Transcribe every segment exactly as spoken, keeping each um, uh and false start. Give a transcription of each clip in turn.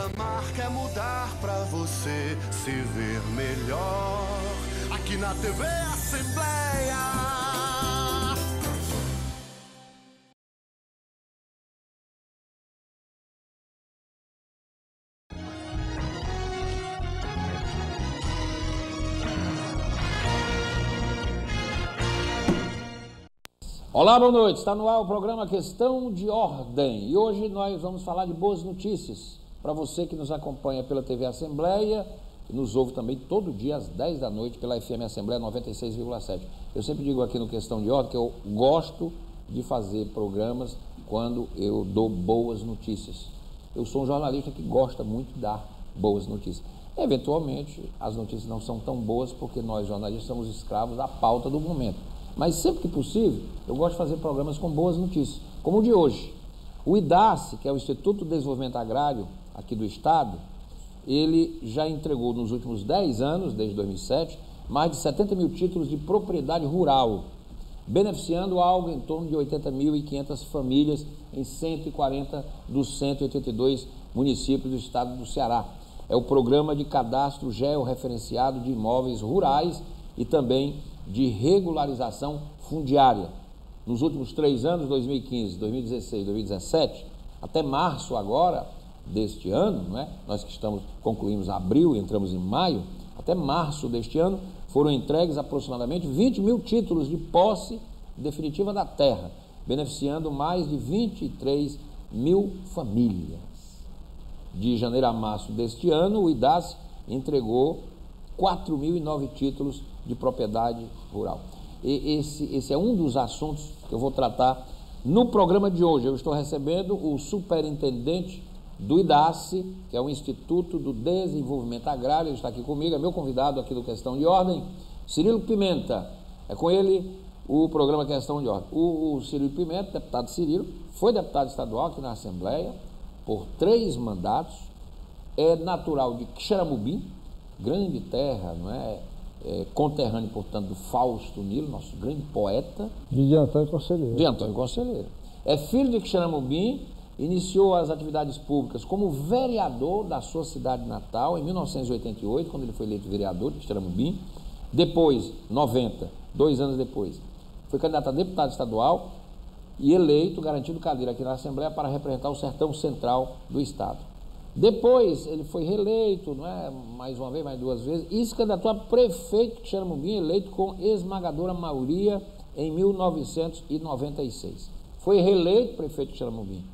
reclamar, quer mudar pra você se ver melhor. Aqui na T V Assembleia. Olá, boa noite. Está no ar o programa Questão de Ordem. E hoje nós vamos falar de boas notícias para você que nos acompanha pela T V Assembleia e nos ouve também todo dia às dez da noite pela F M Assembleia noventa e seis vírgula sete. Eu sempre digo aqui no Questão de Ordem que eu gosto de fazer programas quando eu dou boas notícias. Eu sou um jornalista que gosta muito de dar boas notícias. Eventualmente, as notícias não são tão boas porque nós jornalistas somos escravos da pauta do momento. Mas sempre que possível, eu gosto de fazer programas com boas notícias, como o de hoje. O IDACE, que é o Instituto de Desenvolvimento Agrário aqui do Estado, ele já entregou nos últimos dez anos, desde dois mil e sete, mais de setenta mil títulos de propriedade rural, beneficiando algo em torno de oitenta mil e quinhentas famílias em cento e quarenta dos cento e oitenta e dois municípios do estado do Ceará. É o programa de cadastro georreferenciado de imóveis rurais e também de regularização fundiária. Nos últimos três anos, dois mil e quinze, dois mil e dezesseis, dois mil e dezessete, até março agora deste ano, não é? Nós que estamos, concluímos abril e entramos em maio, até março deste ano foram entregues aproximadamente vinte mil títulos de posse definitiva da terra, beneficiando mais de vinte e três mil famílias. De janeiro a março deste ano, o IDACE entregou quatro mil e nove títulos de propriedade rural. E esse, esse é um dos assuntos que eu vou tratar no programa de hoje. Eu estou recebendo o superintendente do IDACE, que é o Instituto do Desenvolvimento Agrário. Ele está aqui comigo, é meu convidado aqui do Questão de Ordem, Cirilo Pimenta. É com ele o programa Questão de Ordem. O, o Cirilo Pimenta, deputado Cirilo, foi deputado estadual aqui na Assembleia por três mandatos, é natural de Quixeramobim, grande terra, não é? É, conterrâneo, portanto, do Fausto Nilo, nosso grande poeta. De Antônio Conselheiro. De Antônio Conselheiro. É filho de Quixeramobim, iniciou as atividades públicas como vereador da sua cidade natal em mil novecentos e oitenta e oito, quando ele foi eleito vereador de Quixeramobim. Depois, noventa, dois anos depois, foi candidato a deputado estadual e eleito, garantido cadeira aqui na Assembleia para representar o sertão central do estado. Depois ele foi reeleito, não é? Mais uma vez, mais duas vezes, e se candidatou a prefeito de Quixeramobim, eleito com esmagadora maioria em mil novecentos e noventa e seis. Foi reeleito prefeito de Quixeramobim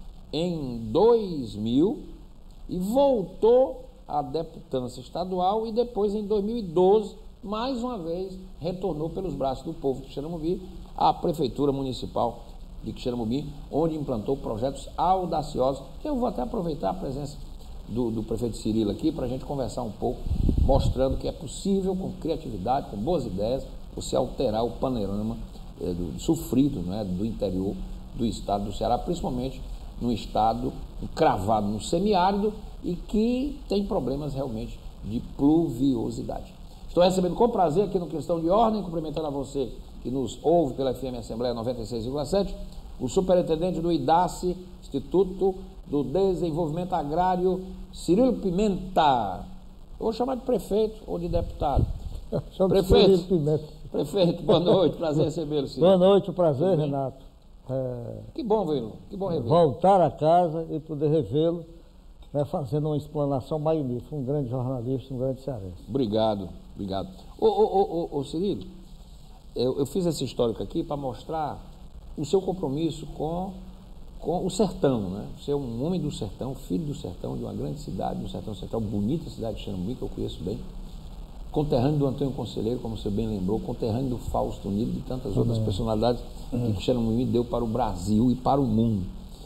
em dois mil e voltou à deputância estadual e depois em dois mil e doze, mais uma vez, retornou pelos braços do povo de Quixeramobim à prefeitura municipal de Quixeramobim, onde implantou projetos audaciosos, que eu vou até aproveitar a presença Do, do prefeito Cirilo aqui para a gente conversar um pouco, mostrando que é possível, com criatividade, com boas ideias, você alterar o panorama é, do, do sofrido, não é, do interior do estado do Ceará, principalmente num estado cravado no semiárido e que tem problemas realmente de pluviosidade. Estou recebendo com prazer aqui no Questão de Ordem, cumprimentando a você que nos ouve pela F M Assembleia noventa e seis vírgula sete, o superintendente do IDACE, Instituto do Desenvolvimento Agrário, Cirilo Pimenta. Eu vou chamar de prefeito ou de deputado. Prefeito, Pimenta. Prefeito, boa noite, prazer recebê-lo, Cirilo. Boa noite, o prazer, Renato. É... Que bom vê-lo, que bom revê-lo. Voltar a casa e poder revê-lo, né, fazendo uma explanação magnífica, um grande jornalista, um grande cearense. Obrigado, obrigado. Ô, ô, ô, ô, ô Cirilo, eu, eu fiz esse histórico aqui para mostrar o seu compromisso com com o sertão, né? Você é um homem do sertão, filho do sertão, de uma grande cidade, do sertão central, bonita cidade de Quixeramobim, que eu conheço bem, conterrâneo do Antônio Conselheiro, como você bem lembrou, conterrâneo do Fausto Nilo e de tantas Também. outras personalidades uhum. que Quixeramobim deu para o Brasil e para o mundo.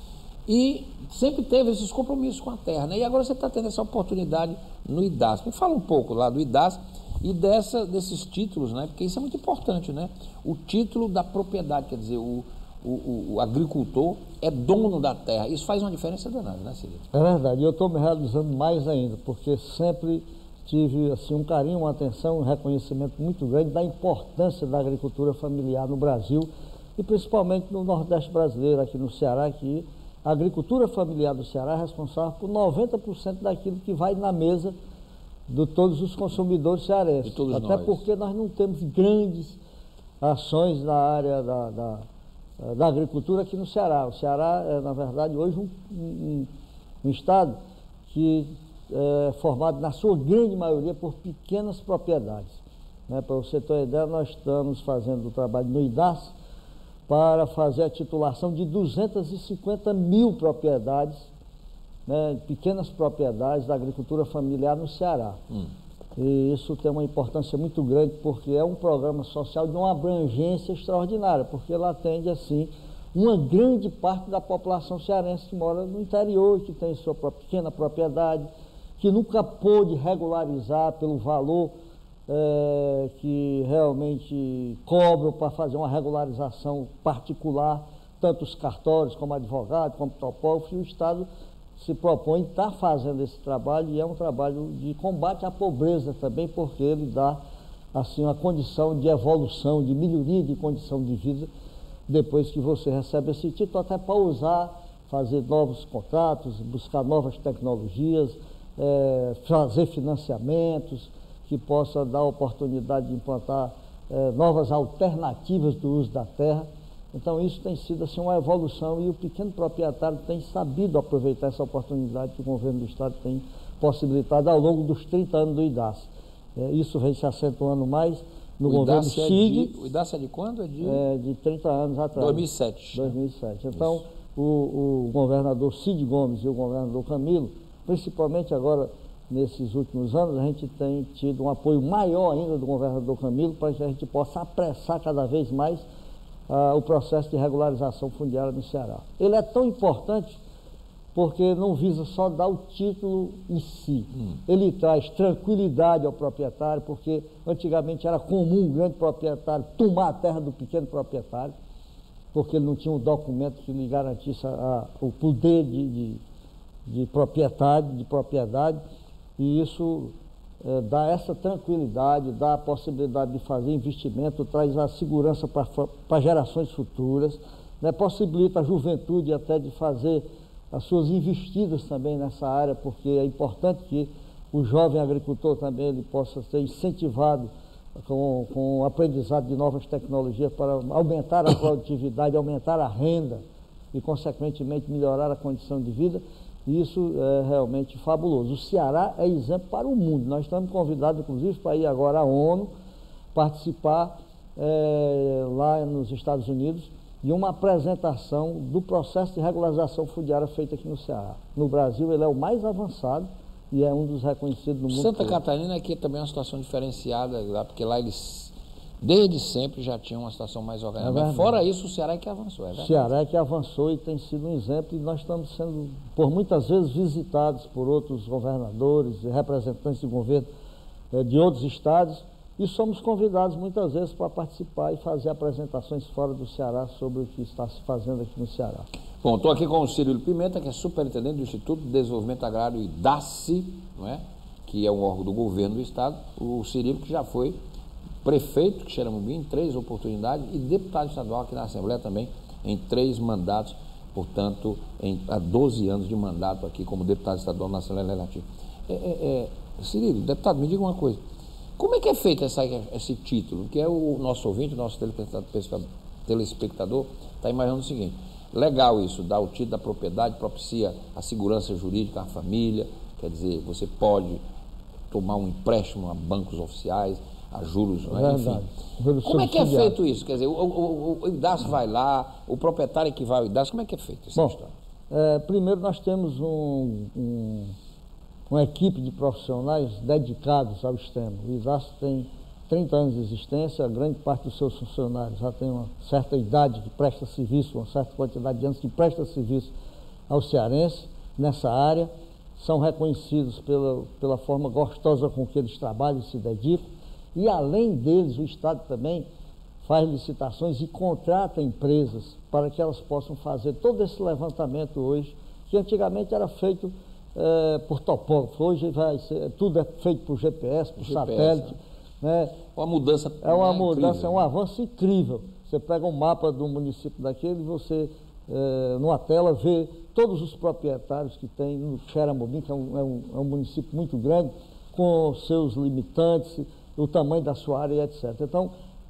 E sempre teve esses compromissos com a terra, né? E agora você está tendo essa oportunidade no IDACE. Me fala um pouco lá do IDACE e dessa, desses títulos, né? Porque isso é muito importante, né? O título da propriedade, quer dizer, o O, o, o agricultor é dono da terra. Isso faz uma diferença danada, né, Cirilo? É verdade, e eu estou me realizando mais ainda, porque sempre tive assim, um carinho, uma atenção, um reconhecimento muito grande da importância da agricultura familiar no Brasil e principalmente no Nordeste brasileiro, aqui no Ceará, que A agricultura familiar do Ceará é responsável por noventa por cento daquilo que vai na mesa de todos os consumidores cearenses. todos Até nós. porque nós não temos grandes ações na área da, da, da agricultura aqui no Ceará. O Ceará é, na verdade, hoje um, um, um estado que é formado, na sua grande maioria, por pequenas propriedades. Né? Para você ter uma ideia, nós estamos fazendo o trabalho no IDAS para fazer a titulação de duzentas e cinquenta mil propriedades, né, pequenas propriedades da agricultura familiar no Ceará. Hum. E isso tem uma importância muito grande, porque é um programa social de uma abrangência extraordinária, porque ela atende, assim, uma grande parte da população cearense que mora no interior, que tem sua pequena propriedade, que nunca pôde regularizar pelo valor é, que realmente cobram para fazer uma regularização particular, tanto os cartórios como advogados, como topógrafo, e o Estado se propõe estar fazendo esse trabalho, e é um trabalho de combate à pobreza também, porque ele dá, assim, uma condição de evolução, de melhoria de condição de vida, depois que você recebe esse título, até para usar, fazer novos contratos, buscar novas tecnologias, é, fazer financiamentos, que possa dar oportunidade de implantar é, novas alternativas do uso da terra. Então isso tem sido, assim, uma evolução, e o pequeno proprietário tem sabido aproveitar essa oportunidade que o governo do Estado tem possibilitado ao longo dos trinta anos do IDAS. É, isso vem se acentuando mais no o governo IDAS é Chig. de, o IDAS é de quando? É de... É, de trinta anos atrás. dois mil e sete. dois mil e sete. Então, o, o governador Cid Gomes e o governador Camilo, principalmente agora nesses últimos anos, a gente tem tido um apoio maior ainda do governador Camilo, para que a gente possa apressar cada vez mais Uh, o processo de regularização fundiária no Ceará. Ele é tão importante porque não visa só dar o título em si. Hum. Ele traz tranquilidade ao proprietário, porque antigamente era comum o grande proprietário tomar a terra do pequeno proprietário, porque ele não tinha um documento que lhe garantisse a, a, o poder de, de, de propriedade, de propriedade, e isso É, dá essa tranquilidade, dá a possibilidade de fazer investimento, traz a segurança para gerações futuras, né, possibilita a juventude até de fazer as suas investidas também nessa área, porque é importante que o jovem agricultor também ele possa ser incentivado com, com o aprendizado de novas tecnologias para aumentar a produtividade, aumentar a renda e, consequentemente, melhorar a condição de vida. E isso é realmente fabuloso. O Ceará é exemplo para o mundo. Nós estamos convidados, inclusive, para ir agora à ONU, participar é, lá nos Estados Unidos de uma apresentação do processo de regularização fundiária feito aqui no Ceará. No Brasil, ele é o mais avançado e é um dos reconhecidos no mundo. Santa Catarina aqui também é uma situação diferenciada, lá, porque lá eles, desde sempre, já tinham uma situação mais organizada. É Fora isso, o Ceará é que avançou, é verdade? O Ceará é que avançou e tem sido um exemplo, e nós estamos sendo, por muitas vezes, visitados por outros governadores e representantes de governo eh, de outros estados, e somos convidados muitas vezes para participar e fazer apresentações fora do Ceará sobre o que está se fazendo aqui no Ceará. Bom, estou aqui com o Cirilo Pimenta, que é superintendente do Instituto de Desenvolvimento Agrário IDACE, não é? Que é um órgão do governo do estado. O Cirilo, que já foi prefeito de Xeramobim em três oportunidades e deputado estadual aqui na Assembleia também em três mandatos, portanto, em, há doze anos de mandato aqui como deputado estadual na Assembleia Legislativa. É, é, é, Cirilo, deputado, me diga uma coisa, como é que é feito essa, esse título? Que é o nosso ouvinte, o nosso telespectador está imaginando o seguinte: legal isso, dar o título da propriedade, propicia a segurança jurídica à família, quer dizer, você pode tomar um empréstimo a bancos oficiais, a juros, né? Enfim. Como é que é feito isso? Quer dizer, o, o, o IDAS vai lá, o proprietário que vai ao IDAS, como é que é feito essa Bom, história? É, primeiro nós temos um, um, uma equipe de profissionais dedicados ao sistema. O IDAS tem trinta anos de existência, a grande parte dos seus funcionários já tem uma certa idade que presta serviço, uma certa quantidade de anos que presta serviço ao cearense nessa área, são reconhecidos pela, pela forma gostosa com que eles trabalham e se dedicam. E, além deles, o Estado também faz licitações e contrata empresas para que elas possam fazer todo esse levantamento hoje, que antigamente era feito é, por topógrafo. Hoje vai ser, tudo é feito por G P S, por G P S, satélite. É. Né? Uma mudança É uma né, mudança, incrível. É um avanço incrível. Você pega um mapa do município daquele e você é, numa tela, ver todos os proprietários que tem no Xeramobim, que é um, é, um, é um município muito grande, com seus limitantes, o tamanho da sua área, etcétera. Então,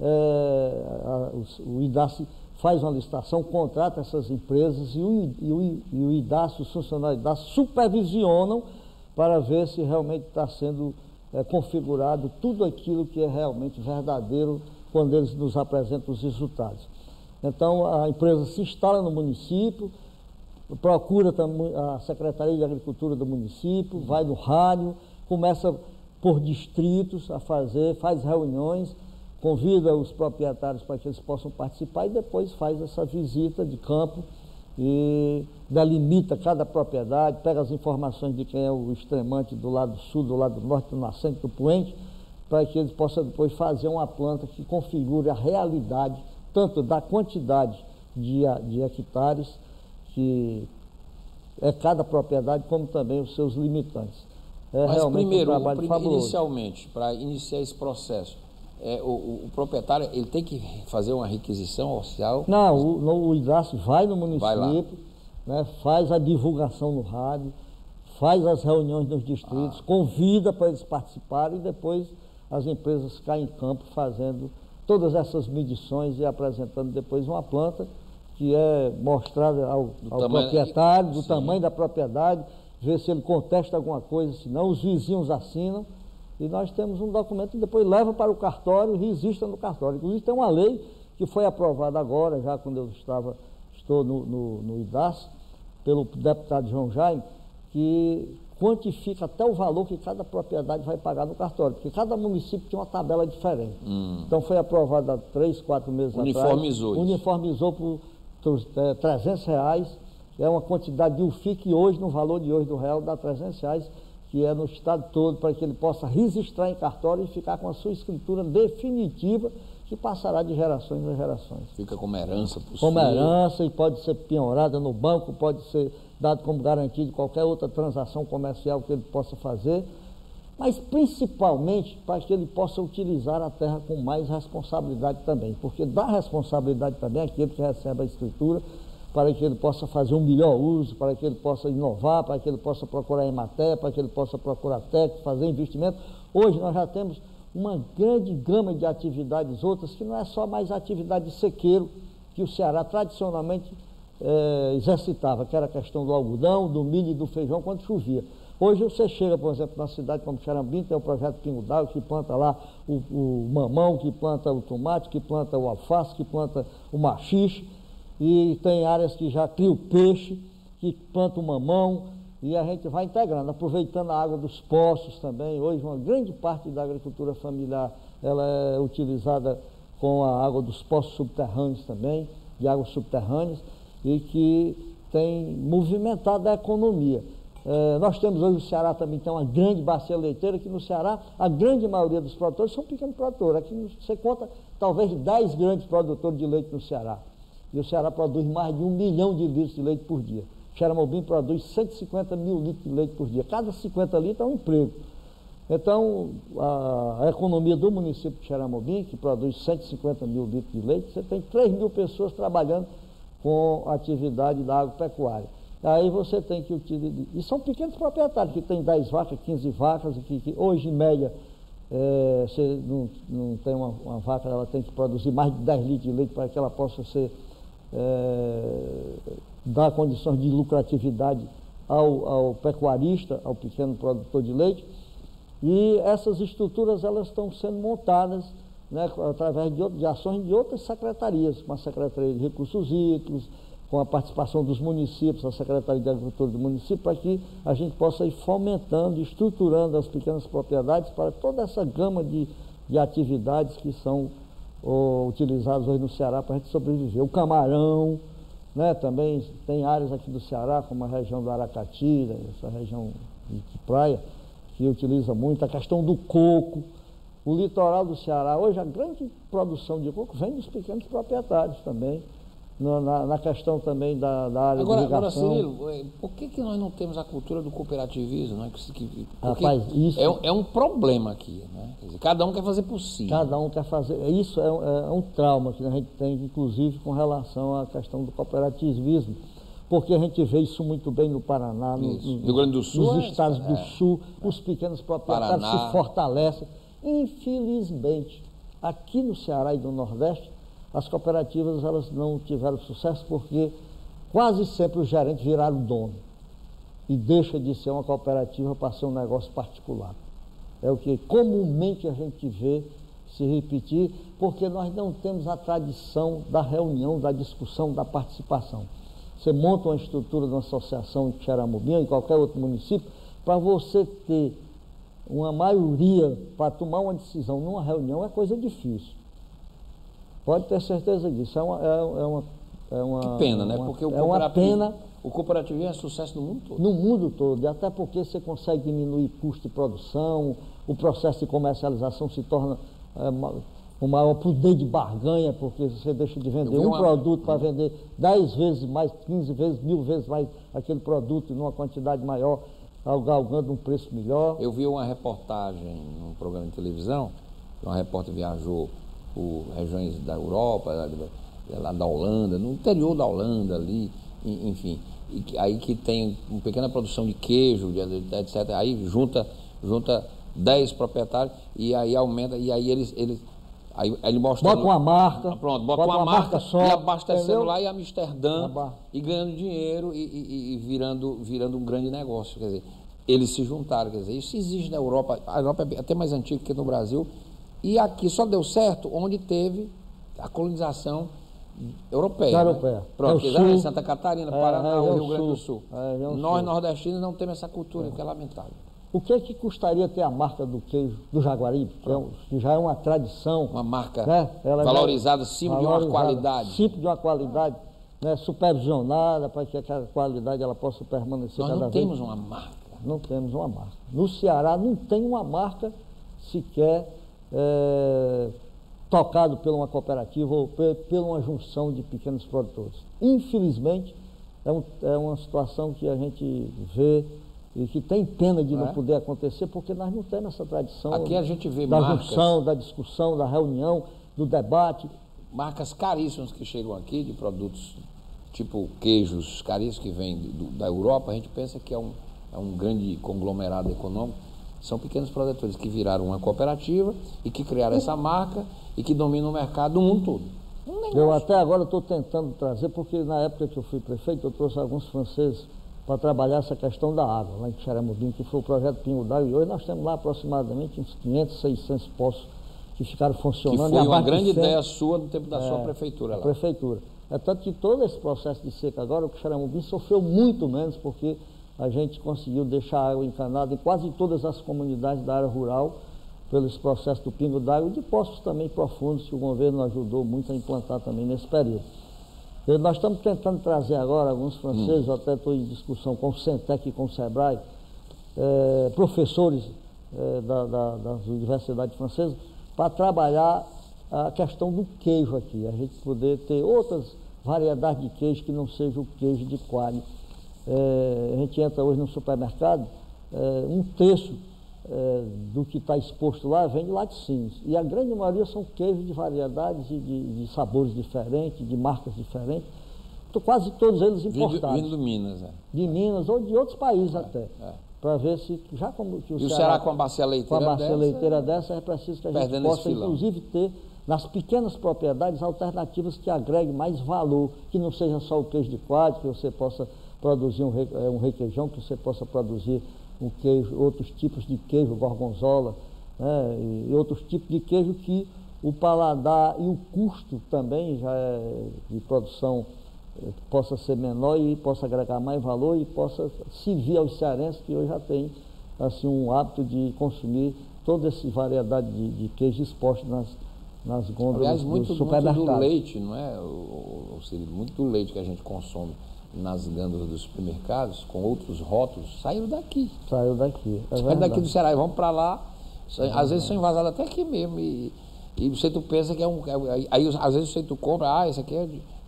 é, a, o, o IDACE faz uma licitação, contrata essas empresas e o, e o, e o IDACE, os funcionários do IDACE, supervisionam para ver se realmente está sendo é, configurado tudo aquilo que é realmente verdadeiro quando eles nos apresentam os resultados. Então, a empresa se instala no município, procura a Secretaria de Agricultura do município, vai no rádio, começa por distritos a fazer, faz reuniões, convida os proprietários para que eles possam participar e depois faz essa visita de campo e delimita cada propriedade, pega as informações de quem é o extremante do lado sul, do lado norte, do nascente, do poente, para que eles possam depois fazer uma planta que configure a realidade, tanto da quantidade de, de hectares que é cada propriedade, como também os seus limitantes. É Mas realmente primeiro, um trabalho prim, fabuloso. inicialmente, para iniciar esse processo, é, o, o, o proprietário ele tem que fazer uma requisição oficial? Não, o, no, o IDACE vai no município, vai né, faz a divulgação no rádio, faz as reuniões nos distritos, ah. convida para eles participarem e depois as empresas caem em campo fazendo todas essas medições e apresentando depois uma planta que é mostrada ao, ao tamanho, proprietário, do sim. tamanho da propriedade, ver se ele contesta alguma coisa, se não, os vizinhos assinam, e nós temos um documento que depois leva para o cartório e registra no cartório. Inclusive tem uma lei que foi aprovada agora, já quando eu estava, estou no, no, no IDACE, pelo deputado João Jaime, que quantifica até o valor que cada propriedade vai pagar no cartório, porque cada município tem uma tabela diferente. Hum. Então foi aprovada há três, quatro meses uniformizou atrás. Uniformizou. Uniformizou por é, trezentos reais, é uma quantidade de U F I que hoje, no valor de hoje do real, dá trezentos reais, que é no estado todo, para que ele possa registrar em cartório e ficar com a sua escritura definitiva, que passará de gerações em gerações. Fica como herança possível. Como herança, e pode ser penhorada no banco, pode ser dado como garantia de qualquer outra transação comercial que ele possa fazer, mas principalmente para que ele possa utilizar a terra com mais responsabilidade também, porque dá responsabilidade também àquele que recebe a escritura, para que ele possa fazer um melhor uso, para que ele possa inovar, para que ele possa procurar Emater, para que ele possa procurar técnico, fazer investimento. Hoje nós já temos uma grande gama de atividades outras, que não é só mais a atividade de sequeiro, que o Ceará tradicionalmente é, exercitava, que era a questão do algodão, do milho e do feijão quando chovia. Hoje você chega, por exemplo, na cidade como Xerambim, tem o projeto Pingo d'Água, que planta lá o, o mamão, que planta o tomate, que planta o alface, que planta o maxixe, e tem áreas que já cria o peixe, que planta o mamão, e a gente vai integrando, aproveitando a água dos poços também. Hoje uma grande parte da agricultura familiar ela é utilizada com a água dos poços subterrâneos também, de águas subterrâneas, e que tem movimentado a economia. É, nós temos hoje, o Ceará também tem uma grande bacia leiteira, que no Ceará a grande maioria dos produtores são pequenos produtores. Aqui você conta talvez dez grandes produtores de leite no Ceará. E o Ceará produz mais de um milhão de litros de leite por dia. Xeramobim produz cento e cinquenta mil litros de leite por dia. Cada cinquenta litros é um emprego. Então, a, a economia do município de Xeramobim, que produz cento e cinquenta mil litros de leite, você tem três mil pessoas trabalhando com a atividade da agropecuária. Aí você tem que utilizar. E são pequenos proprietários que têm dez vacas, quinze vacas, e que, que hoje, em média, é, você não, não tem uma, uma vaca, ela tem que produzir mais de dez litros de leite para que ela possa ser, é, dar condições de lucratividade ao, ao pecuarista, ao pequeno produtor de leite. E essas estruturas elas estão sendo montadas, né, através de, de ações de outras secretarias, como a Secretaria de Recursos Hídricos, com a participação dos municípios, a Secretaria de Agricultura do município, para que a gente possa ir fomentando, estruturando as pequenas propriedades para toda essa gama de, de atividades que são oh, utilizadas hoje no Ceará para a gente sobreviver. O camarão, né, também tem áreas aqui do Ceará, como a região do Aracati, essa região de, de praia, que utiliza muito. A questão do coco, o litoral do Ceará, hoje a grande produção de coco vem dos pequenos proprietários também. no, na, na questão também da, da área agora, de irrigação. Agora, Cirilo, por que, que nós não temos a cultura do cooperativismo? Não é? que, Rapaz, isso... é, é um problema aqui, né? Quer dizer, cada um quer fazer por si. Cada um quer fazer. Isso é, é, é um trauma que a gente tem, inclusive, com relação à questão do cooperativismo, porque a gente vê isso muito bem no Paraná, no, no, no Rio Grande do Sul, nos é, estados é, do Sul, é, os pequenos proprietários Paraná. se fortalecem. Infelizmente, aqui no Ceará e no Nordeste, as cooperativas elas não tiveram sucesso porque quase sempre os gerentes viraram dono e deixa de ser uma cooperativa para ser um negócio particular. É o que comumente a gente vê se repetir, porque nós não temos a tradição da reunião, da discussão, da participação. Você monta uma estrutura de uma associação em Xeramobim, em qualquer outro município, para você ter uma maioria para tomar uma decisão numa reunião é coisa difícil. Pode ter certeza disso. É uma, é, é uma, é uma que pena, né? Uma, porque o é uma pena. O cooperativismo é sucesso no mundo todo. No mundo todo, e até porque você consegue diminuir custo de produção, o processo de comercialização se torna é, um maior poder de barganha, porque você deixa de vender um uma... produto para vender dez vezes mais, quinze vezes, mil vezes mais aquele produto numa quantidade maior, galgando um preço melhor. Eu vi uma reportagem num programa de televisão, uma repórter viajou por regiões da Europa, lá da Holanda, no interior da Holanda ali, enfim, e aí que tem uma pequena produção de queijo, etcétera. Aí junta, junta dez proprietários e aí aumenta, e aí eles, eles aí ele mostra. Bota uma marca. Pronto, bota, bota uma, uma marca, marca só, e abastecendo entendeu? Lá em Amsterdã e ganhando dinheiro e, e, e virando, virando um grande negócio. Quer dizer, eles se juntaram, quer dizer, isso existe na Europa, a Europa é até mais antiga que no Brasil, e aqui só deu certo onde teve a colonização europeia. europeia. Né? Pronto, é sul, Santa Catarina, é, Paraná, é, é o Rio Grande do Sul. É, é Nós, sul. nordestinos, não temos essa cultura, é. que é lamentável. O que é que custaria ter a marca do queijo do Jaguaribe, que, é um, que já é uma tradição. Uma marca né? Ela valorizada, acima de uma qualidade. Acima de uma qualidade, né? Supervisionada, para que aquela qualidade ela possa permanecer Nós cada vez. Nós não temos uma marca. Não temos uma marca. No Ceará não tem uma marca sequer é, tocado por uma cooperativa ou por uma junção de pequenos produtores. Infelizmente, é, um, é uma situação que a gente vê e que tem pena de não, não é? poder acontecer, porque nós não temos essa tradição. Aqui a gente vê da marcas, junção, da discussão, da reunião, do debate. Marcas caríssimas que chegam aqui, de produtos tipo queijos caríssimos que vêm do, da Europa, a gente pensa que é um, é um grande conglomerado econômico. São pequenos produtores que viraram uma cooperativa e que criaram essa marca e que dominam o mercado do mundo todo. Eu até agora estou tentando trazer, porque na época que eu fui prefeito, eu trouxe alguns franceses para trabalhar essa questão da água, lá em Xeramobim, que foi o projeto Pingo d'Água, e hoje nós temos lá aproximadamente uns quinhentos, seiscentos poços que ficaram funcionando. Que foi uma grande ideia sua no tempo da é, sua prefeitura lá. prefeitura. É tanto que todo esse processo de seca agora, o Xeramobim sofreu muito menos, porque a gente conseguiu deixar a água encanada em quase todas as comunidades da área rural, pelos processos do Pingo d'Água e de poços também profundos, que o governo ajudou muito a implantar também nesse período. E nós estamos tentando trazer agora alguns franceses, hum. até estou em discussão com o Centec e com o Sebrae, é, professores é, da, da, das universidades francesas, para trabalhar a questão do queijo aqui, a gente poder ter outras variedades de queijo que não seja o queijo de coalho. É, a gente entra hoje no supermercado, é, um terço é, do que está exposto lá vem de laticínios. E a grande maioria são queijos de variedades e de, de sabores diferentes, de marcas diferentes. Então, quase todos eles importados. Vindo de Minas, é. De Minas ou de outros países é, até. É. Para ver se, já como que o E o Ceará, Ceará com a bacia leiteira com a bacia dessa, leiteira dessa, é preciso que a gente possa, inclusive, ter nas pequenas propriedades alternativas que agreguem mais valor, que não seja só o queijo de coalho, que você possa produzir um, re, um requeijão, que você possa produzir um queijo, outros tipos de queijo, gorgonzola, né, e, e outros tipos de queijo que o paladar e o custo também já é de produção eh, possa ser menor e possa agregar mais valor e possa servir aos cearenses que hoje já têm assim, um hábito de consumir toda essa variedade de, de queijo exposto nas, nas gôndolas. Aliás, muito, do supermercado. muito do leite, não é, o, o, o, muito do leite que a gente consome nas gôndolas dos supermercados, com outros rótulos, saiu daqui. Saiu daqui. É saiu daqui do Ceará e vão para lá. É às vezes são invasados até aqui mesmo. E, e você tu pensa que é um. Aí às vezes você tu compra, ah, esse aqui é de,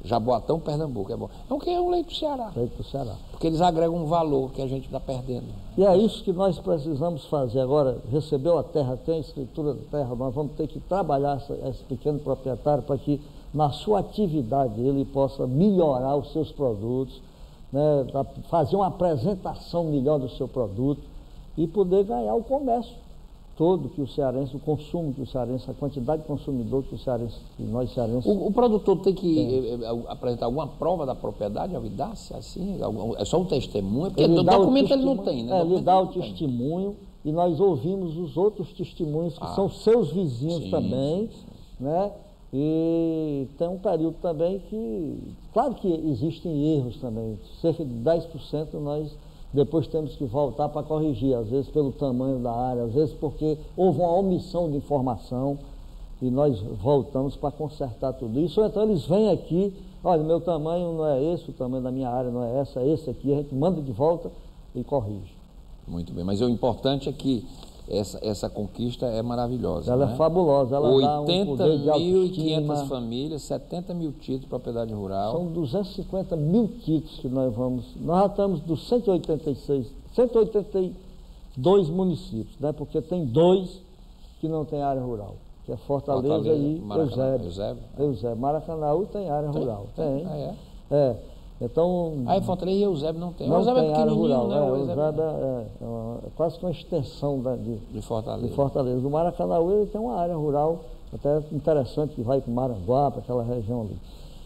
Jaboatão, Pernambuco, é bom. É o que é um leite do Ceará. Leite do Ceará. Porque eles agregam um valor que a gente está perdendo. E é isso que nós precisamos fazer agora. Recebeu a terra, tem a escritura da terra, nós vamos ter que trabalhar essa, esse pequeno proprietário para que na sua atividade ele possa melhorar os seus produtos, né, fazer uma apresentação melhor do seu produto e poder ganhar o comércio todo que o cearense, o consumo que o cearense, a quantidade de consumidor que o cearense, que nós cearenses... O, o produtor tem que tem. Eh, apresentar alguma prova da propriedade ao IDACE, assim? É só um testemunho? Porque ele o documento ele não tem, né? É, ele dá o testemunho e nós ouvimos os outros testemunhos que ah, são seus vizinhos sim, também, sim. né? E tem um período também que, claro que existem erros também, cerca de dez por cento nós depois temos que voltar para corrigir, às vezes pelo tamanho da área, às vezes porque houve uma omissão de informação e nós voltamos para consertar tudo isso. Ou então eles vêm aqui, olha, meu tamanho não é esse, o tamanho da minha área não é essa, é esse aqui, a gente manda de volta e corrige. Muito bem, mas o importante é que essa, essa conquista é maravilhosa. Ela né? é fabulosa, ela dá um poder de oitenta mil e quinhentas autoestima. famílias, setenta mil títulos de propriedade rural. São duzentos e cinquenta mil títulos que nós vamos... Nós já estamos dos cento e oitenta e seis, cento e oitenta e dois municípios, né? Porque tem dois que não tem área rural, que é Fortaleza, Fortaleza e Eusébio. Eusébio. Eusébio. Maracanaú tem área tem? rural. Tem. Ah, é? É. Então, aí Fortaleza e Eusébio não tem. Não Eusébio tem é área rural, né? é, o Eusébio é, é, uma, é quase que uma extensão da, de, de, Fortaleza. de Fortaleza. O Maracanaú ele tem uma área rural até interessante, que vai para Maranguá, para aquela região ali.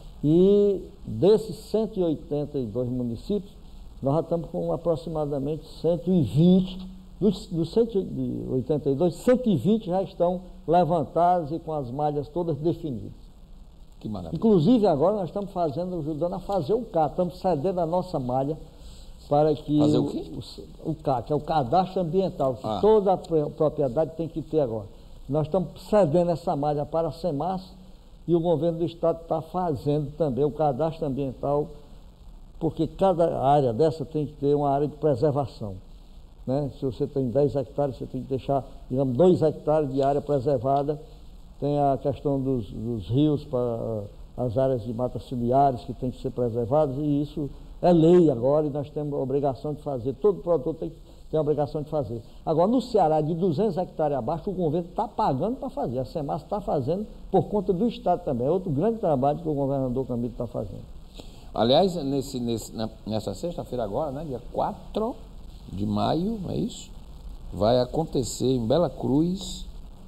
E desses cento e oitenta e dois municípios, nós já estamos com aproximadamente cento e vinte, dos, dos cento e oitenta e dois, cento e vinte já estão levantados e com as malhas todas definidas. Que maravilha. Inclusive agora nós estamos fazendo, ajudando a fazer o C A, estamos cedendo a nossa malha para que fazer o, quê? o, o C A, que é o cadastro ambiental, que ah. toda a propriedade tem que ter agora. Nós estamos cedendo essa malha para a SEMAS e o governo do estado está fazendo também o cadastro ambiental, porque cada área dessa tem que ter uma área de preservação. Né? Se você tem dez hectares, você tem que deixar, digamos, dois hectares de área preservada. Tem a questão dos, dos rios para as áreas de matas ciliares que tem que ser preservadas, e isso é lei agora e nós temos a obrigação de fazer, todo produtor tem, tem a obrigação de fazer. Agora, no Ceará, de duzentos hectares abaixo, o governo está pagando para fazer, a SEMAS está fazendo por conta do estado também, é outro grande trabalho que o governador Camilo está fazendo. Aliás, nesse, nesse, nessa sexta-feira agora, né, dia quatro de maio, não é isso? Vai acontecer em Bela Cruz...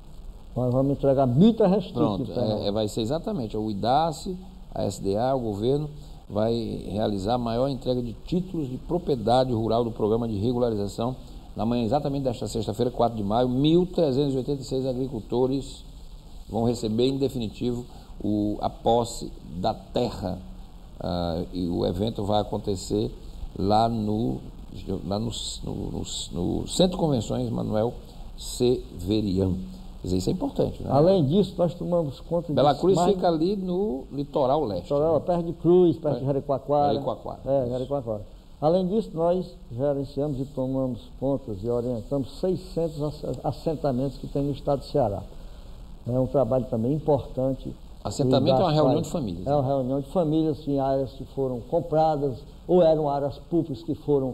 Nós vamos entregar mil restritos. Pronto, é, é, vai ser exatamente o IDACE, a S D A, o governo vai realizar a maior entrega de títulos de propriedade rural do programa de regularização na manhã exatamente desta sexta-feira, quatro de maio. mil trezentos e oitenta e seis agricultores vão receber em definitivo o, a posse da terra, uh, e o evento vai acontecer lá no, lá no, no, no, no Centro de Convenções Manuel Severiano. Quer dizer, isso é importante, né? Além disso, nós tomamos conta Bela disso, Cruz mais... fica ali no litoral leste. Litoral, né? Perto de Cruz, perto é. de Jericoacoara. Jericoacoara. É, Jericoacoara. Além disso, nós gerenciamos e tomamos contas e orientamos seiscentos assentamentos que tem no estado do Ceará. É um trabalho também importante. Assentamento é uma reunião de famílias. É uma né? reunião de famílias em áreas que foram compradas ou eram áreas públicas que foram...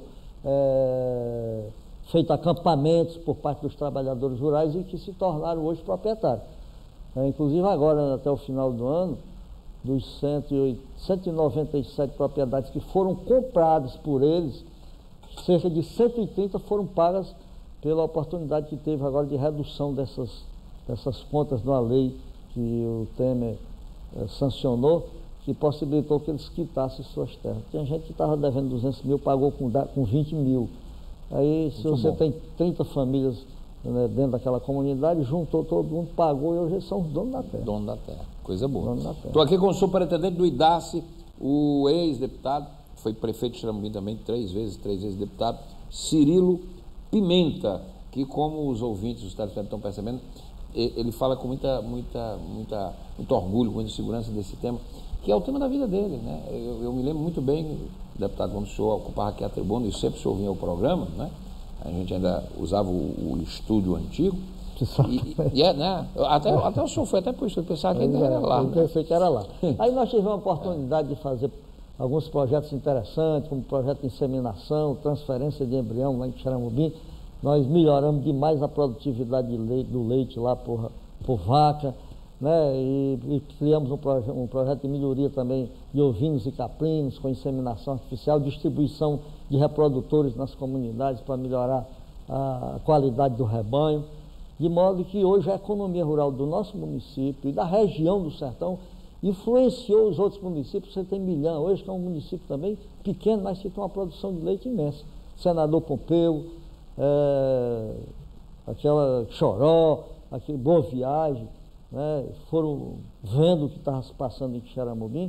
É... feito acampamentos por parte dos trabalhadores rurais e que se tornaram hoje proprietários. É, inclusive agora, até o final do ano, dos cento e noventa e sete propriedades que foram compradas por eles, cerca de cento e trinta foram pagas pela oportunidade que teve agora de redução dessas, dessas contas de uma lei que o Temer é, sancionou, que possibilitou que eles quitassem suas terras. Tem gente que estava devendo duzentos mil, pagou com, com vinte mil. Aí, se Muito você bom. tem trinta famílias, né, dentro daquela comunidade, juntou todo mundo, pagou e hoje são os donos da terra. Dono da terra, coisa boa. Dono da terra. Estou aqui com o superintendente do IDACE, o ex-deputado, foi prefeito de Xaramubim também, três vezes, três vezes deputado, Cirilo Pimenta, que, como os ouvintes, os telespectadores estão percebendo, ele fala com muita, muita, muita, muito orgulho, com muita segurança desse tema, que é o tema da vida dele, né? Eu, eu me lembro muito bem, deputado, quando o senhor ocupava aqui a tribuna e sempre o senhor vinha ao programa, né? A gente ainda usava o, o estúdio antigo, E, e é, né? Até, até o senhor foi até por isso, eu pensava que ainda era lá. Eu pensei que era lá. Aí nós tivemos a oportunidade de fazer alguns projetos interessantes, como projeto de inseminação, transferência de embrião lá em Xeramobim. Nós melhoramos demais a produtividade de leite, do leite lá por, por vaca, né? E, e criamos um, proje um projeto de melhoria também de ovinos e caprinos, com inseminação artificial, distribuição de reprodutores nas comunidades para melhorar a qualidade do rebanho, de modo que hoje a economia rural do nosso município e da região do Sertão influenciou os outros municípios. Você tem Milhã hoje, que é um município também pequeno, mas que tem uma produção de leite imensa. Senador Pompeu, é, aquela Choró, aquele Boa Viagem, né, foram vendo o que estava se passando em Xeramobim,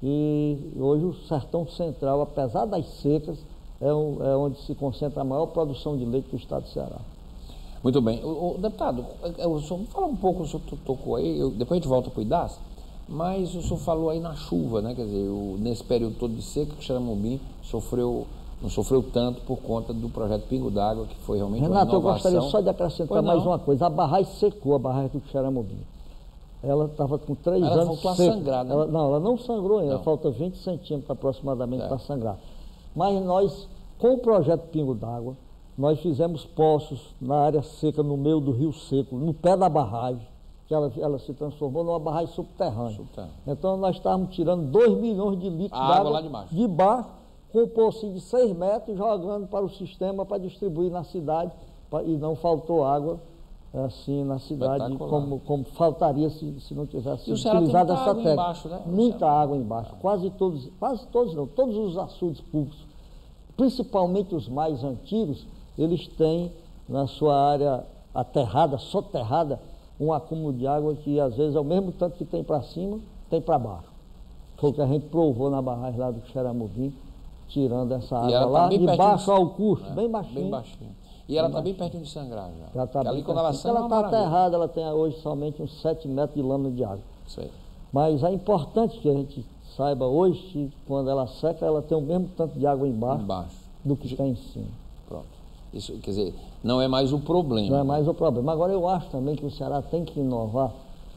e hoje o Sertão Central, apesar das secas, é, um, é onde se concentra a maior produção de leite do estado do Ceará. Muito bem. O, o deputado, o senhor fala um pouco, o senhor tocou aí, eu, depois a gente volta para o Idace, mas o senhor falou aí na chuva, né? Quer dizer, o, nesse período todo de seca, que Xeramobim sofreu, não sofreu tanto por conta do projeto Pingo d'Água, que foi realmente Renato, uma inovação. eu gostaria só de acrescentar mais uma coisa. A barragem secou, a barragem do Xeramobim. Ela estava com três ela anos voltou seca. a sangrar, né? Ela, não, ela não sangrou ainda, não. Falta vinte centímetros aproximadamente é. para sangrar. Mas nós, com o projeto Pingo d'Água, nós fizemos poços na área seca, no meio do rio seco, no pé da barragem, que ela, ela se transformou numa barragem subterrânea. subterrânea. Então nós estávamos tirando dois milhões de litros d'água água lá de baixo. de baixo, com um pocinho de seis metros, jogando para o sistema para distribuir na cidade, pra, e não faltou água assim na cidade, como, como faltaria se, se não tivesse utilizado essa técnica. Embaixo, né? Muita água embaixo, é. quase todos, quase todos não, todos os açudes públicos, principalmente os mais antigos, eles têm na sua área aterrada, soterrada, um acúmulo de água que às vezes é o mesmo tanto que tem para cima, tem para baixo. Foi o que a gente provou na barragem lá do Xeramobim, tirando essa água lá, de baixo ao curso, é, bem baixinho. Bem baixinho. E ela está bem pertinho de sangrar já. Já tá ali quando ela sangra, ela está aterrada, ela tem hoje somente uns sete metros de lâmina de água. Isso aí. Mas é importante que a gente saiba hoje que quando ela seca, ela tem o mesmo tanto de água embaixo, embaixo. do que está em cima. Pronto. Isso, quer dizer, não é mais o problema. Não é mais o problema. Agora eu acho também que o Ceará tem que inovar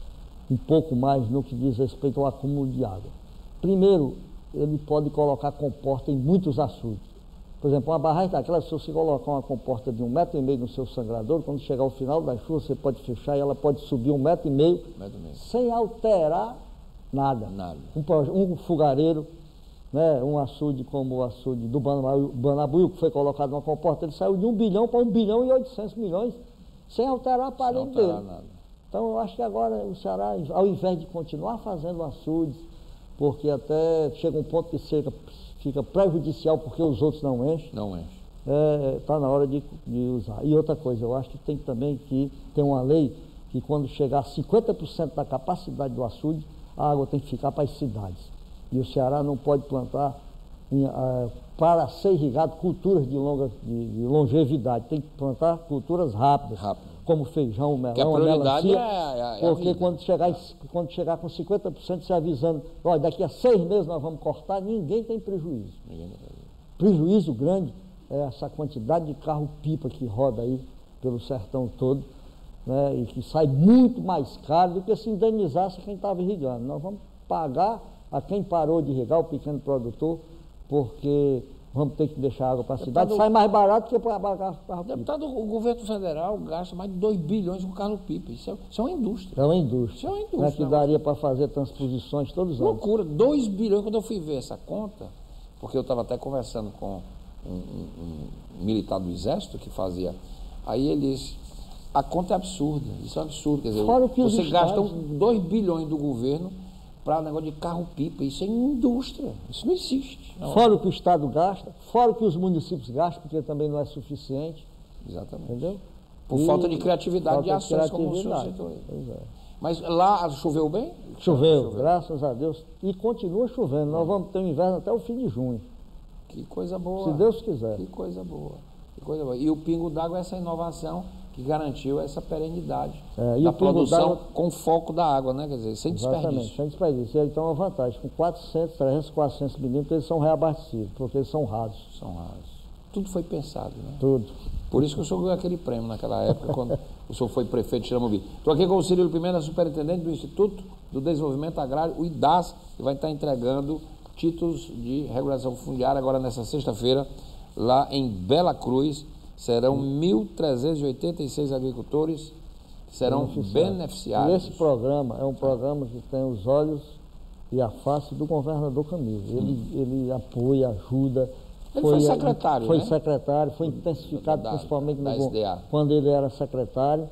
um pouco mais no que diz respeito ao acúmulo de água. Primeiro, ele pode colocar comporta em muitos açudes. Por exemplo, uma barragem daquela, se você colocar uma comporta de um metro e meio no seu sangrador, quando chegar ao final da chuva, você pode fechar e ela pode subir um metro e meio, metro e meio. sem alterar nada. nada. Um, um fogareiro, né, um açude como o açude do Banabuio, que foi colocado numa comporta, ele saiu de um bilhão para um bilhão e oitocentos milhões, sem alterar a parede dele. Nada. Então eu acho que agora o Ceará, ao invés de continuar fazendo açudes, porque até chega um ponto que seca, fica prejudicial porque os outros não enchem. Não enchem. Está é, na hora de, de usar. E outra coisa, eu acho que tem também que ter uma lei que quando chegar a cinquenta por cento da capacidade do açude, a água tem que ficar para as cidades. E o Ceará não pode plantar, em, uh, para ser irrigado, culturas de, longa, de, de longevidade. Tem que plantar culturas rápidas. Rápido. Como feijão, melão, que a prioridade melancia, é, é, é porque quando chegar, é. quando chegar com cinquenta por cento, se avisando, olha, daqui a seis meses nós vamos cortar, ninguém tem prejuízo. Ninguém tem prejuízo. Prejuízo grande é essa quantidade de carro-pipa que roda aí pelo sertão todo, né, e que sai muito mais caro do que se indenizasse quem estava irrigando. Nós vamos pagar a quem parou de irrigar, o pequeno produtor, porque vamos ter que deixar água para a cidade, deputado, sai mais barato que para pagar carro-pipa. Deputado, o governo federal gasta mais de dois bilhões com carro-pipa. Isso, é, isso é uma indústria. É uma indústria. Isso é uma indústria. É que daria para fazer transposições todos os anos. Loucura, dois bilhões. Quando eu fui ver essa conta, porque eu estava até conversando com um, um, um militar do Exército que fazia, aí ele disse, a conta é absurda, isso é um absurdo. Quer dizer, Fora que você gasta estados... dois bilhões do governo para o negócio de carro-pipa, isso é indústria, isso não existe. Não. Fora o que o Estado gasta, fora o que os municípios gastam, porque também não é suficiente. Exatamente. Entendeu? Por e falta de criatividade de ações, criatividade. como o senhor citou aí. Pois é. Mas lá choveu bem? Choveu, choveu, graças a Deus. E continua chovendo. Nós vamos ter um inverno até o fim de junho. Que coisa boa. Se Deus quiser. Que coisa boa. Que coisa boa. E o Pingo d'Água é essa inovação que garantiu essa perenidade é, e da o Pingo produção com foco da água, né? Quer dizer, sem desperdício. Exatamente, sem desperdício. E ele tem uma vantagem, com quatrocentos, trezentos, quatrocentos milímetros, eles são reabastecidos, porque eles são rasos. São rasos. Tudo foi pensado, né? Tudo. Por isso que o senhor ganhou aquele prêmio naquela época, quando o senhor foi prefeito de Xiramobi. Estou aqui com o Cirilo Pimenta, superintendente do Instituto do Desenvolvimento Agrário, o IDAS, que vai estar entregando títulos de regulação fundiária agora nessa sexta-feira, lá em Bela Cruz. Serão mil trezentos e oitenta e seis agricultores que serão beneficiados. E esse programa é um programa que tem os olhos e a face do governador Camilo. Ele, hum. ele apoia, ajuda. Ele foi, foi secretário, Foi né? secretário, foi intensificado da, principalmente da no, quando ele era secretário,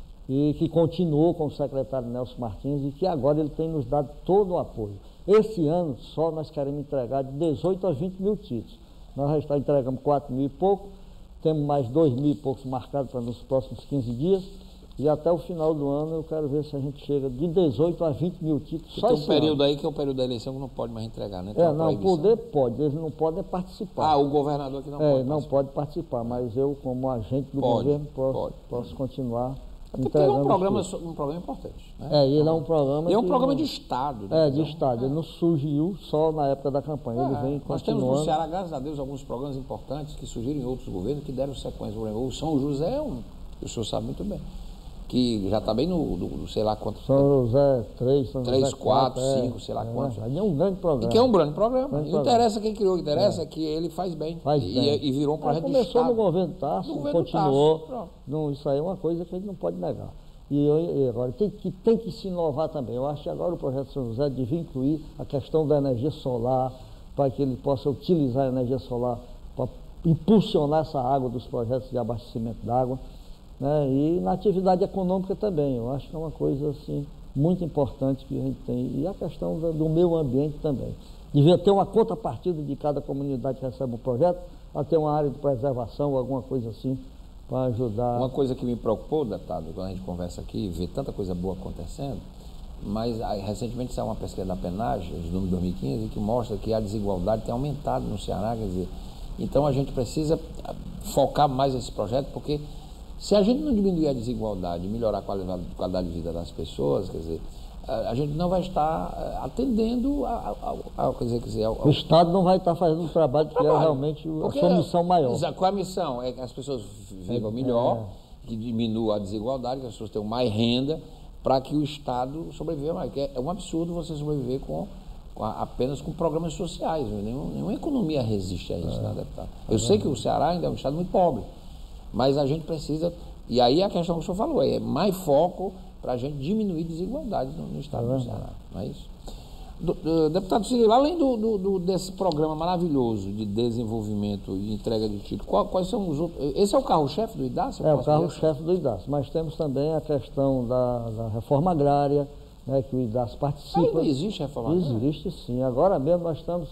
e que continuou com o secretário Nelson Martins e que agora ele tem nos dado todo o apoio. Esse ano só nós queremos entregar de dezoito a vinte mil títulos. Nós já está entregando quatro mil e pouco, temos mais dois mil e poucos marcados para nos próximos quinze dias. E até o final do ano eu quero ver se a gente chega de dezoito a vinte mil títulos. Só tem um esse período ano. aí que é o período da eleição que não pode mais entregar, né? Tem É, não, poder pode, eles não podem participar. Ah, o governador que não é, pode não participar. pode participar, mas eu, como agente do pode, governo, posso, pode. posso continuar Porque entregando. é um programa, um programa importante. Né? É, ele é um programa. E é um que programa não, de Estado. Né? É, de Estado. Ele não surgiu só na época da campanha, ele é, vem nós temos no continuando. Ceará, graças a Deus, alguns programas importantes que surgiram em outros governos que deram sequência. Por exemplo, o São José é um, que o senhor sabe muito bem, que já está bem no, no, no sei lá quanto. São José três, São três, José quatro, é, cinco, sei lá é, quantos. É um grande programa. E que é um grande programa. Grande Não programa. interessa quem criou, o que interessa é, é que ele faz bem. Faz e, bem. E, e virou um projeto é, de começou Estado. no governo Tasso, no governo continuou. Tasso, não, isso aí é uma coisa que a gente não pode negar. E, eu, e agora tem que, tem que se inovar também. Eu acho que agora o projeto São José devia incluir a questão da energia solar, para que ele possa utilizar a energia solar para impulsionar essa água dos projetos de abastecimento d'água. Né? E na atividade econômica também, eu acho que é uma coisa assim, muito importante que a gente tem. E a questão do, do meio ambiente também. Devia ter uma contrapartida de cada comunidade que recebe um projeto, para ter uma área de preservação, alguma coisa assim, para ajudar. Uma coisa que me preocupou, deputado, quando a gente conversa aqui, vê tanta coisa boa acontecendo, mas aí, recentemente saiu uma pesquisa da Penage, de dois mil e quinze, que mostra que a desigualdade tem aumentado no Ceará, quer dizer, então a gente precisa focar mais nesse projeto, porque se a gente não diminuir a desigualdade, melhorar a qualidade, a qualidade de vida das pessoas, quer dizer, a, a gente não vai estar atendendo ao, ao, quer dizer, quer dizer, ao, ao... O Estado não vai estar fazendo um trabalho que trabalho, é realmente porque a sua missão maior. Qual é a missão? É que as pessoas vivam melhor, é. que diminua a desigualdade, que as pessoas tenham mais renda, para que o Estado sobreviva mais. Porque é um absurdo você sobreviver com, com a, apenas com programas sociais. Nenhum, nenhuma economia resiste a isso, é. né, deputado? Eu é. sei que o Ceará ainda é um Estado muito pobre, mas a gente precisa, e aí a questão que o senhor falou, é mais foco para a gente diminuir desigualdade no, no Estado é. do Ceará, não é isso? Do, do, deputado Cirilo, além do, do, do, desse programa maravilhoso de desenvolvimento e entrega de título, qual, quais são os outros? Esse é o carro-chefe do IDAS? É o carro-chefe do IDAS, mas temos também a questão da, da reforma agrária, né, que o IDAS participa. Ainda existe reforma agrária? Existe sim, agora mesmo nós estamos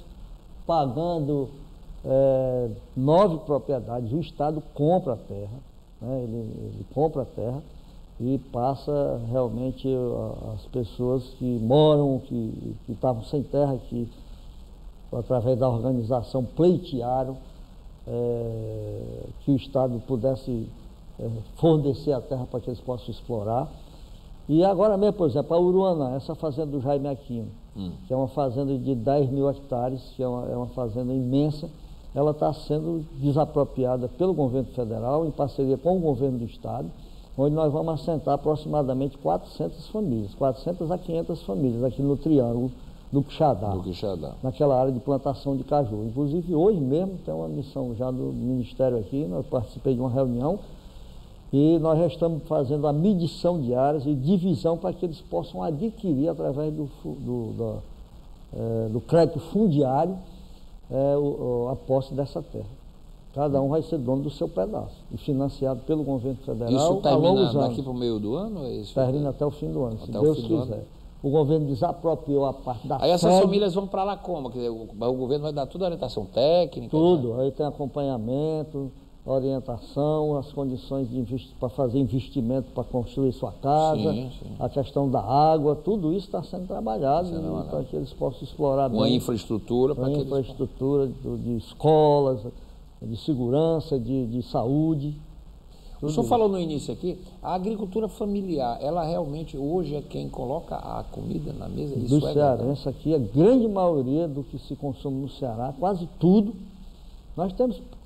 pagando é, nove propriedades, o Estado compra a terra, né, ele, ele compra a terra e passa realmente as pessoas que moram, que que estavam sem terra, que através da organização pleitearam é, que o Estado pudesse é, fornecer a terra para que eles possam explorar. E agora mesmo, por exemplo, a Uruana, essa fazenda do Jaime Aquino, hum. que é uma fazenda de dez mil hectares, que é uma, é uma fazenda imensa, ela está sendo desapropriada pelo governo federal, em parceria com o governo do Estado, onde nós vamos assentar aproximadamente quatrocentas famílias, quatrocentas a quinhentas famílias aqui no Triângulo do Quixadá, do Quixadá, naquela área de plantação de caju. Inclusive, hoje mesmo tem uma missão já do Ministério aqui, nós participei de uma reunião e nós já estamos fazendo a medição de áreas e divisão para que eles possam adquirir, através do, do, do, é, do crédito fundiário, é, o, a posse dessa terra. Cada um vai ser dono do seu pedaço e financiado pelo governo federal. Isso termina daqui para o meio do ano? É isso? Termina até o fim do ano, até se o Deus fim do quiser. Ano. O governo desapropriou a parte da Aí essas sede, famílias vão para lá como? Quer dizer, o, o governo vai dar toda a orientação técnica? Tudo, aí tem acompanhamento, orientação, as condições para fazer investimento para construir sua casa, sim, sim. a questão da água, tudo isso está sendo trabalhado para que eles possam explorar uma bem. Infraestrutura uma para infraestrutura eles... de, de escolas, de segurança, de, de saúde. O senhor falou no início aqui, a agricultura familiar, ela realmente hoje é quem coloca a comida na mesa? Isso do é cearense aqui, a grande maioria do que se consome no Ceará, quase tudo, nós temos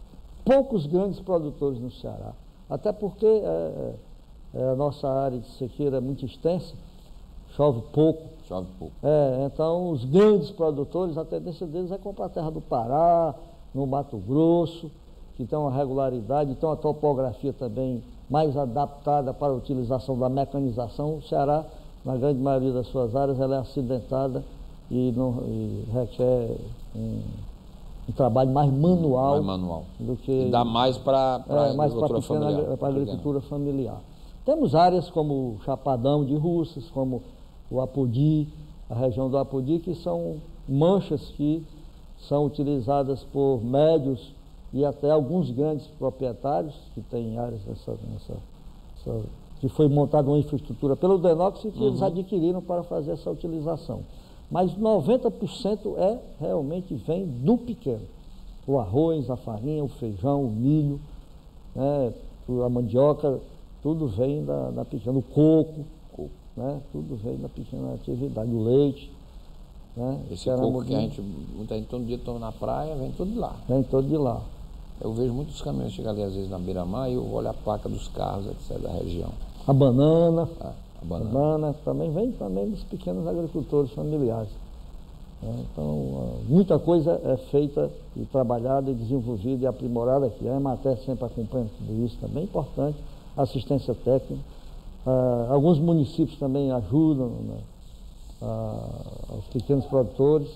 poucos grandes produtores no Ceará, até porque é, é, a nossa área de sequeira é muito extensa, chove pouco. Chove pouco. É, então os grandes produtores, a tendência deles é comprar a terra do Pará, no Mato Grosso, que tem uma regularidade, tem uma topografia também mais adaptada para a utilização da mecanização. O Ceará, na grande maioria das suas áreas, ela é acidentada e, não, e requer um, um trabalho mais manual, mais manual do que... E dá mais para é, a agricultura familiar. Para a agricultura familiar. Temos áreas como o Chapadão de Russas, como o Apodi, a região do Apodi, que são manchas que são utilizadas por médios e até alguns grandes proprietários que têm áreas nessa, nessa, nessa, que foi montada uma infraestrutura pelo Denox e que uhum. eles adquiriram para fazer essa utilização. Mas noventa por cento é, realmente vem do pequeno. O arroz, a farinha, o feijão, o milho, né, a mandioca, tudo vem da, da pequena, o coco, coco, né, tudo vem da pequena atividade, o leite. Né, esse coco que a gente, muita gente todo dia toma na praia, vem tudo de lá. Vem todo de lá. Eu vejo muitos caminhões chegar ali às vezes na beira-mar e eu olho a placa dos carros, etcétera, da região. A banana, ah, a banana. a banana também vem também dos pequenos agricultores familiares. Então, muita coisa é feita e trabalhada e desenvolvida e aprimorada aqui. A Emater sempre acompanha tudo isso, também é importante, assistência técnica. Ah, alguns municípios também ajudam, né, ah, os pequenos produtores.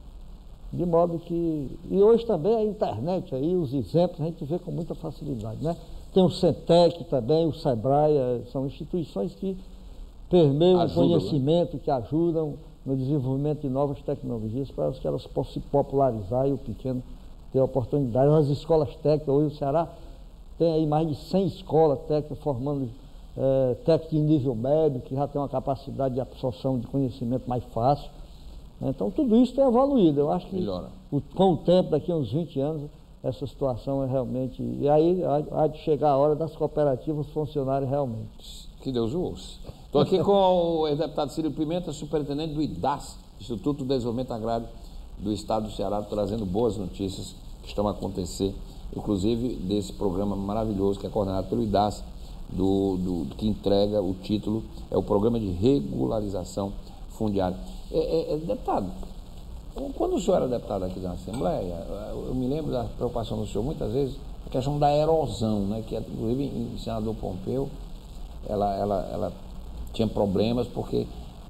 De modo que... E hoje também a internet, aí, os exemplos, a gente vê com muita facilidade, né? Tem o Centec também, o Sebrae, são instituições que permeiam o conhecimento, né? Que ajudam no desenvolvimento de novas tecnologias para que elas possam se popularizar e o pequeno ter oportunidade. As escolas técnicas, hoje o Ceará tem aí mais de cem escolas técnicas formando é, técnicos de nível médio, que já tem uma capacidade de absorção de conhecimento mais fácil. Então, tudo isso tem evoluído. Eu acho que o, com o tempo, daqui a uns vinte anos, essa situação é realmente... E aí há de chegar a hora das cooperativas funcionarem realmente. Que Deus o ouça. Estou aqui com o deputado Círio Pimenta, superintendente do IDAS, Instituto de Desenvolvimento Agrário do Estado do Ceará, trazendo boas notícias que estão a acontecer, inclusive desse programa maravilhoso que é coordenado pelo IDAS, do, do, que entrega o título, é o Programa de Regularização Fundiária. É, é, é, deputado, quando o senhor era deputado aqui na Assembleia, eu me lembro da preocupação do senhor muitas vezes, a questão da erosão, né, que inclusive em senador Pompeu, ela, ela, ela tinha problemas porque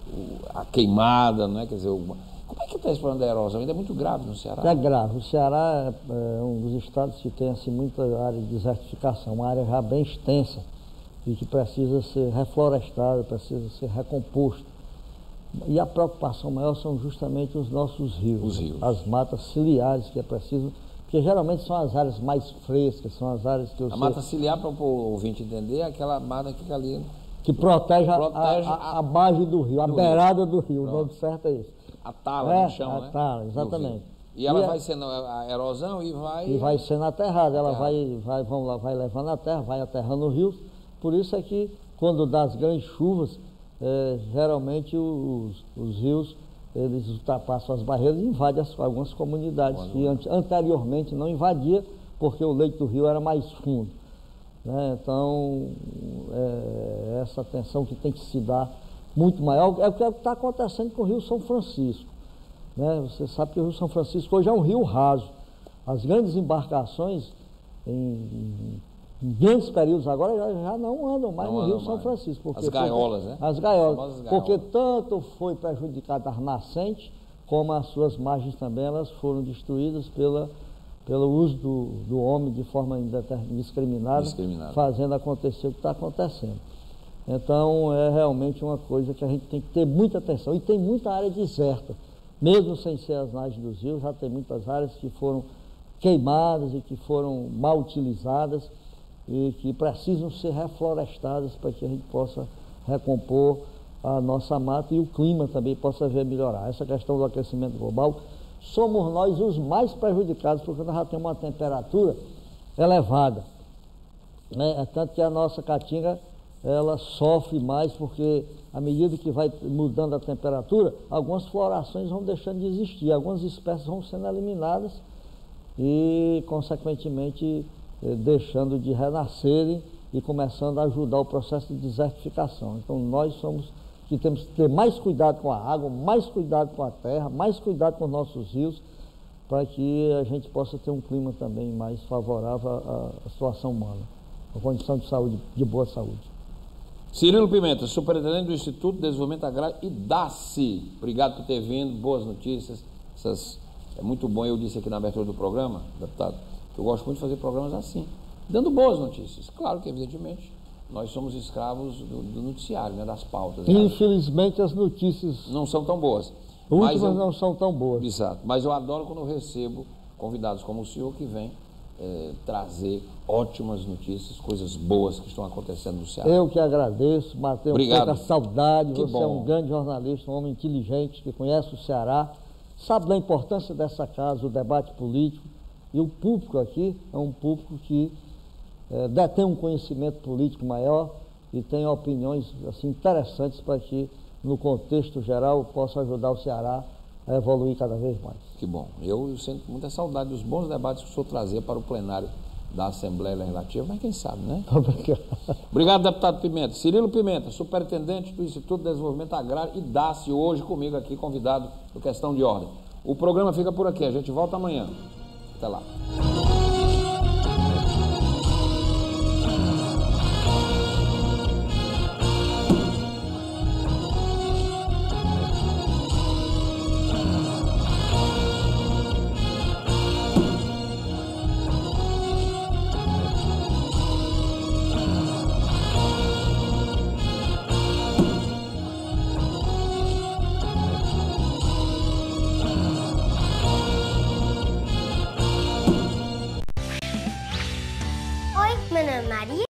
a queimada, né, quer dizer, uma... como é que está esse problema da erosão? Ainda é muito grave no Ceará? É grave. O Ceará é um dos estados que tem assim, muita área de desertificação, uma área já bem extensa e que precisa ser reflorestada, precisa ser recomposto. E a preocupação maior são justamente os nossos rios, os rios. As matas ciliares que é preciso, porque geralmente são as áreas mais frescas, são as áreas que eu A sei, mata ciliar, para o ouvinte entender, é aquela mata que fica ali... Que protege, protege a, a, a margem do rio, a do beirada rio. do rio, o nome certo é isso. A tala é, no chão, a né? A tala, exatamente. E ela e vai a, sendo a erosão e vai... E vai sendo aterrada, ela aterrada. vai, vai, vão lá, vai levando a terra, vai aterrando os rios, por isso é que quando dá as grandes chuvas, É, geralmente os, os rios, eles ultrapassam as barreiras e invadem as, algumas comunidades Quando... que ante, anteriormente não invadia, porque o leito do rio era mais fundo. Né? Então, é, essa atenção que tem que se dar muito maior, é o que está acontecendo com o Rio São Francisco. Né? Você sabe que o Rio São Francisco hoje é um rio raso. As grandes embarcações, em, em grandes períodos agora, já, já não andam mais não no Rio mais. São Francisco. Porque, as gaiolas, porque, né? As gaiolas. As gaiolas. Porque tanto foi prejudicada a nascente, como as suas margens também, elas foram destruídas pela, pelo uso do, do homem de forma indiscriminada, Discriminado. fazendo acontecer o que está acontecendo. Então, é realmente uma coisa que a gente tem que ter muita atenção. E tem muita área deserta. Mesmo sem ser as margens dos rios, já tem muitas áreas que foram queimadas e que foram mal utilizadas e que precisam ser reflorestadas para que a gente possa recompor a nossa mata e o clima também possa vir a melhorar. Essa questão do aquecimento global, somos nós os mais prejudicados, porque nós já temos uma temperatura elevada. Né? É tanto que a nossa caatinga, ela sofre mais, porque à medida que vai mudando a temperatura, algumas florações vão deixando de existir, algumas espécies vão sendo eliminadas e, consequentemente, eh, deixando de renascerem e começando a ajudar o processo de desertificação. Então nós somos que temos que ter mais cuidado com a água, mais cuidado com a terra, mais cuidado com os nossos rios, para que a gente possa ter um clima também mais favorável à, à situação humana, a condição de saúde, de boa saúde. Cirilo Pimenta, superintendente do Instituto de Desenvolvimento Agrário I D A C E. Obrigado por ter vindo, boas notícias. Essas, é muito bom, eu disse aqui na abertura do programa, deputado, que eu gosto muito de fazer programas assim, dando boas notícias. Claro que, evidentemente, nós somos escravos do, do noticiário, né, das pautas. Infelizmente, as notícias não são tão boas. Últimas eu, não são tão boas. Exato. Mas eu adoro quando eu recebo convidados como o senhor que vem é, trazer ótimas notícias, coisas boas que estão acontecendo no Ceará. Eu que agradeço, matei um pouco a saudade. Que Você bom. É um grande jornalista, um homem inteligente, que conhece o Ceará, sabe da importância dessa casa, o debate político. E o público aqui é um público que é, detém um conhecimento político maior e tem opiniões assim, interessantes para que, no contexto geral, possa ajudar o Ceará a evoluir cada vez mais. Que bom. Eu, eu sinto muita saudade dos bons debates que o senhor trazia para o plenário da Assembleia Legislativa, mas quem sabe, né? Obrigado. Obrigado, deputado Pimenta. Cirilo Pimenta, superintendente do Instituto de Desenvolvimento Agrário I D A C E, hoje comigo aqui, convidado do Questão de Ordem. O programa fica por aqui, a gente volta amanhã. Até lá.